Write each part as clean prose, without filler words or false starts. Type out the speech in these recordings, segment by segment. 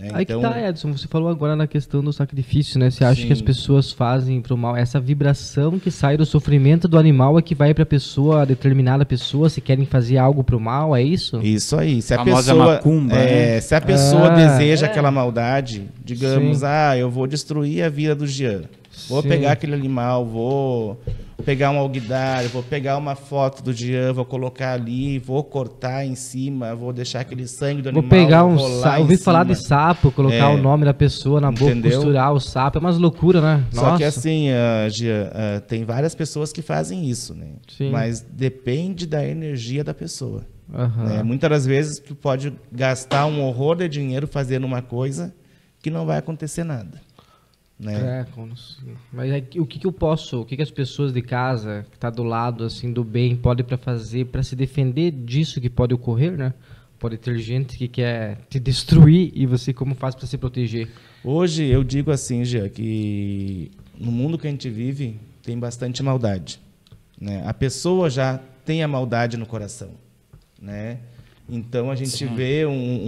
né? Aí Então, que tá, Edson, você falou agora na questão do sacrifício, né? Você acha sim. que as pessoas fazem pro mal, essa vibração que sai do sofrimento do animal é que vai pra pessoa, a determinada pessoa, se querem fazer algo pro mal, é isso? Isso aí. Se a Famosa pessoa, macumba, né? se a pessoa deseja é. aquela maldade, digamos, Sim. eu vou destruir a vida do Jean. Vou Sim. pegar aquele animal, vou pegar um alguidário, vou pegar uma foto do Jean, vou colocar ali, vou cortar em cima, vou deixar aquele sangue do Vou animal pegar um rolar sapo, em ouvi falar de cima. sapo, colocar o nome da pessoa na boca, Entendeu? costurar o sapo, é umas loucuras, né? Só que assim, Jean, tem várias pessoas que fazem isso, né? Sim. Mas depende da energia da pessoa. Aham. Né? Muitas das vezes tu pode gastar um horror de dinheiro fazendo uma coisa que não vai acontecer nada. Né? Mas o que eu posso, o que as pessoas de casa, que tá do lado assim do bem, podem para fazer para se defender disso que pode ocorrer, né? Pode ter gente que quer te destruir e você como faz para se proteger? Hoje eu digo assim, Jean, que no mundo que a gente vive tem bastante maldade, né? A pessoa já tem a maldade no coração, né? Então a gente vê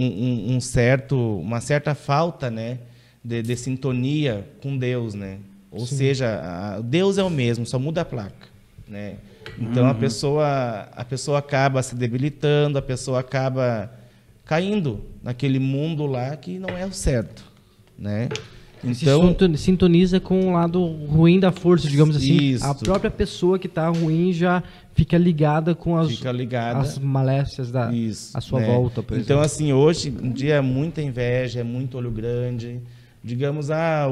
uma certa falta, né? De sintonia com Deus, né? Ou seja, Deus é o mesmo, só muda a placa, né? Então a pessoa acaba se debilitando, a pessoa acaba caindo naquele mundo lá que não é o certo, né? Então Se sintoniza com o lado ruim da força, digamos assim. Isso. A própria pessoa que está ruim já fica ligada com as malécias à sua volta, por Então, exemplo. assim, hoje em dia é muita inveja, é muito olho grande. Digamos,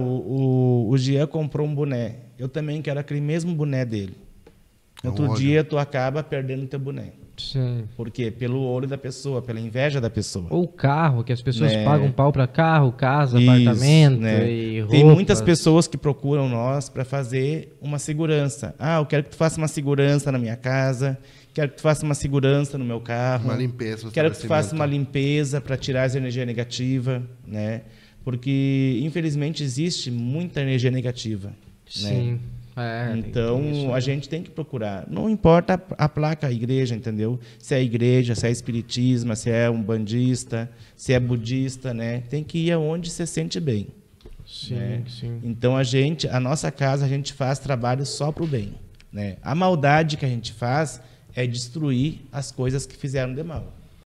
o Jean comprou um boné. Eu também quero aquele mesmo boné dele. Outro dia tu acaba perdendo teu boné. Sim. Por quê? Pelo olho da pessoa, pela inveja da pessoa. Ou carro, que as pessoas Né? pagam pau para carro, casa, Isso, apartamento né? e roupas. Tem muitas pessoas que procuram nós para fazer uma segurança. Eu quero que tu faça uma segurança na minha casa, quero que tu faça uma segurança no meu carro. Uma limpeza. Quero que tu faça uma limpeza para tirar as energias negativas, né? Porque, infelizmente, existe muita energia negativa. Sim. Né? Então, a gente tem que procurar. Não importa a placa, a igreja, entendeu? Se é igreja, se é espiritismo, se é umbandista, se é budista, né? Tem que ir aonde se sente bem. Sim, né? sim. Então, a nossa casa, a gente faz trabalho só para o bem. Né? A maldade que a gente faz é destruir as coisas que fizeram de mal.